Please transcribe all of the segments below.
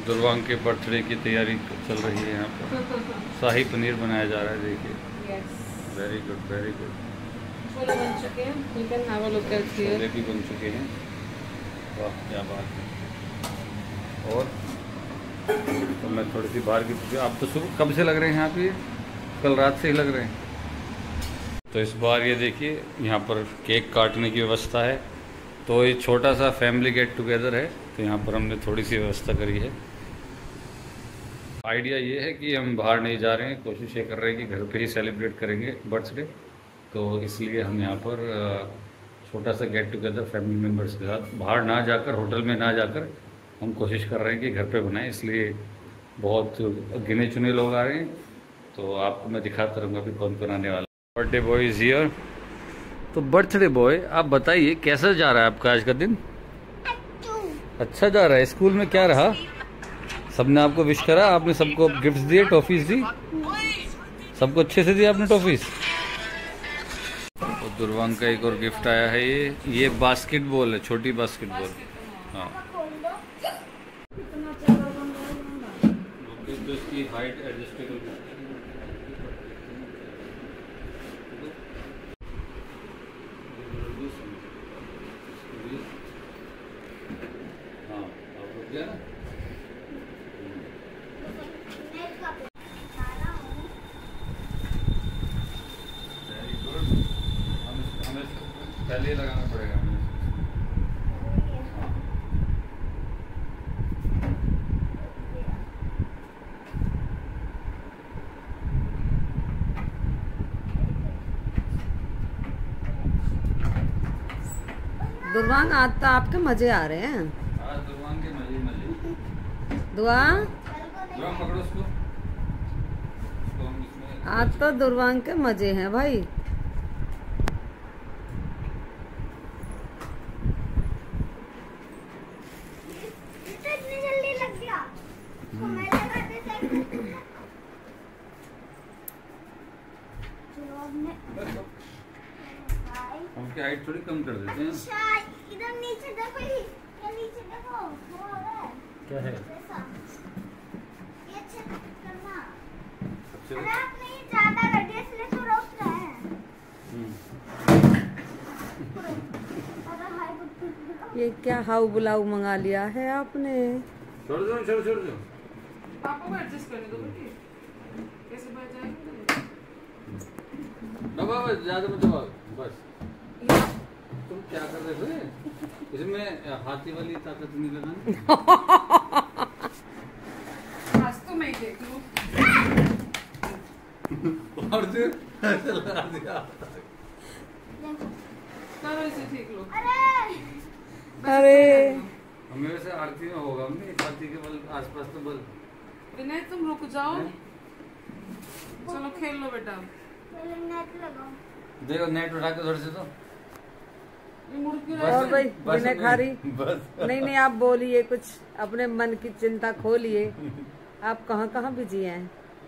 दुर्वांग के बर्थडे की तैयारी चल रही है यहाँ पर। शाही पनीर बनाया जा रहा है, देखिए। Very good, very good. छोले बन चुके हैं, you can have a look at here। Chole भी बन चुके हैं, वाह क्या बात है। और तो मैं थोड़ी सी बाहर की, आप तो सुबह कब से लग रहे हैं यहाँ पे? कल रात से ही लग रहे हैं। तो इस बार ये देखिए यहाँ पर केक काटने की व्यवस्था है। तो ये छोटा सा फैमिली गेट टुगेदर है, तो यहाँ पर हमने थोड़ी सी व्यवस्था करी है। आइडिया ये है कि हम बाहर नहीं जा रहे हैं, कोशिश ये कर रहे हैं कि घर पे ही सेलिब्रेट करेंगे बर्थडे। तो इसलिए हम यहाँ पर छोटा सा गेट टुगेदर फैमिली मेम्बर्स के साथ, बाहर ना जाकर, होटल में ना जाकर, हम कोशिश कर रहे हैं कि घर पे बनाएं। इसलिए बहुत गिने चुने लोग आ रहे हैं, तो आपको मैं दिखाता रहूँगा भी कौन कौन आने वाला। Birthday boy is here. तो बर्थडे बॉय, आप बताइए कैसा जा रहा है आपका आज का दिन? अच्छा जा रहा है। स्कूल में क्या रहा? सबने आपको विश करा? आपने सबको गिफ्ट्स दिए, टॉफीज दी? सबको अच्छे से दिया आपने टॉफीज? तो दुर्वांग का एक और गिफ्ट आया है, ये बास्केटबॉल है, छोटी बास्केटबॉल। हाँ, इसकी हाइट एडजस्टेबल है। हाँ, अब रुक गया ना? Very good. हमें पहले ही लगाना पड़ेगा। दुर्वांग, आज तो आपके मजे आ रहे हैं। आज दुर्वांग के मजे मजे। दुर्वांग, पकड़ो उसको। आज तो दुर्वांग के मजे हैं भाई। इतनी जल्दी लग गया। हम उसकी हाइट थोड़ी कम कर देते हैं। अच्छा, इधर नीचे देखो, ये नीचे देखो, वो हो रहा है। क्या है? ये अच्छे करना। अच्छे अरे आप नहीं ज्यादा लगे इसलिए तो रोक रहे हैं। ये क्या हाउ बुलाऊ मंगा लिया है आपने? छोड़ दो, छोड़ दो। पापा को एडजस्ट करने दो बेटी, कैसे बैठ जाएगा? बाबा ज्यादा मत दबाओ, बस। तुम क्या कर रहे थे? इसमें हाथी वाली ताकत नहीं लगानी। आज तो मैं ही देख लूं। और फिर लगा दिया। करो इसे ठीक लो। अरे हमें वैसे आरती में होगा, हमने एक हाथी के बल आसपास तो बल। विनय तुम रुक जाओ, चलो खेल लो बेटा। नेट लगाओ। देखो नेट उठा के उधर से तो ये मुड़ क्यों बस। रहा और भाई बस बिना खारी। बस। नहीं, आप बोलिए कुछ, अपने मन की चिंता खोलिए। आप कहाँ कहाँ बिजी हैं?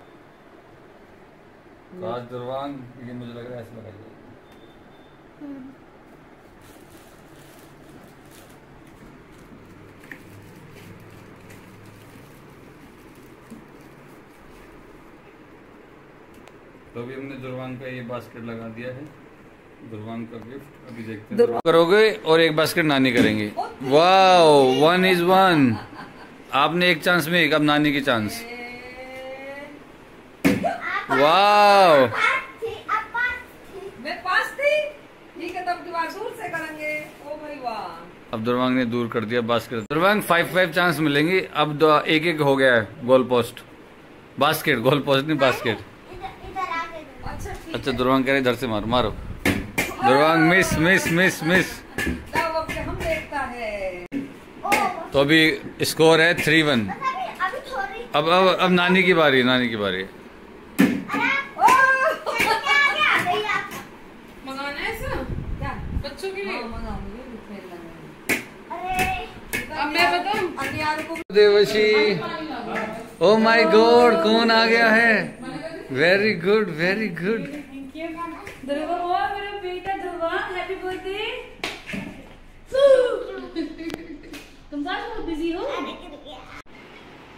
तो आज दुर्वांग, ये मुझे लग रहा है ऐसा लगाइए। तो अभी हमने दुर्वांग का ये बास्केट लगा दिया है। दुर्वांग का गिफ्ट अभी देखते हैं। करोगे और एक बास्केट नानी करेंगे। Wow, 1 is 1। आपने एक चांस में एक, अब नानी की चांस। वाओ, मैं पास थी, ठीक है, तब दीवार दूर से करेंगे। ओ भाई वाह। अब दुर्वांग ने दूर कर दिया बास्केट। दुर्वांग 5-5 चांस मिलेंगे। अब एक एक हो गया है goal post. Basket, goal post नहीं, बास्केट। अच्छा, दुर्वांग कह रहे इधर से मारो, मारो। Durvang miss miss miss miss. हम देखता है। तो अभी स्कोर है 3-1। अब नानी की बारी, नानी की बारी। मंगाना है ऐसा बच्चों के लिए? अब मैं बताऊं? देवशी, ओ माय गॉड, कौन आ गया है? Very good, very good. Dhruva, मेरा बेटा ध्रुवा, हैप्पी बर्थडे। तुम आज बहुत बिजी हो।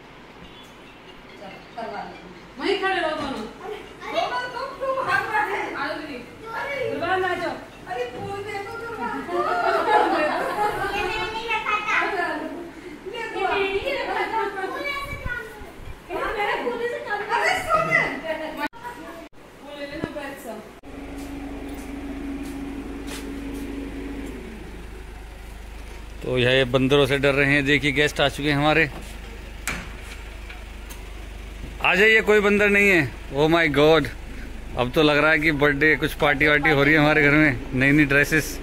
तो यह बंदरों से डर रहे हैं। देखिए गेस्ट आ चुके हैं हमारे। आ जाइए, कोई बंदर नहीं है। ओह माय गॉड, अब तो लग रहा है कि बर्थडे कुछ पार्टी वार्टी हो रही है हमारे घर में। नई नई ड्रेसेस।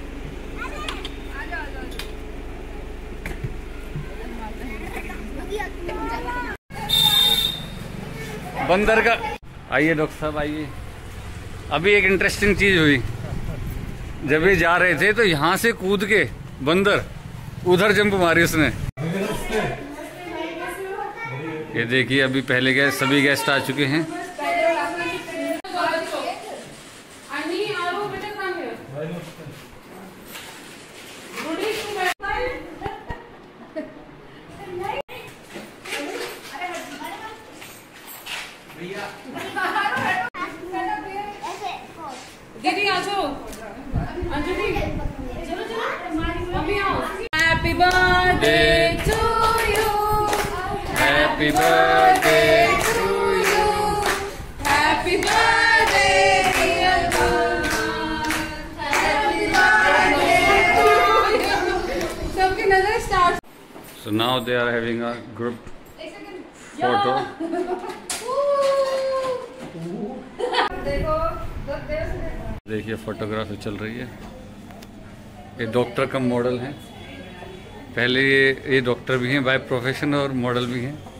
बंदर का आइए डॉक्टर साहब आइए। अभी एक इंटरेस्टिंग चीज हुई। जब ये जा रहे थे तो यहाँ से कूद के बंदर उधर जंप मारी उसने। ये देखिए अभी पहले गए सभी गेस्ट आ चुके हैं। दीदी आ जाओ, अंजलि चलो चलो, मम्मी आओ। Happy birthday to you, happy birthday to you, happy birthday dear god, happy birthday to you. सबकी नजर start. So now they are having a group photo. देखिए फोटोग्राफी चल रही है। ये डॉक्टर कम मॉडल हैं। पहले ये डॉक्टर भी हैं बाय प्रोफेशन और मॉडल भी हैं।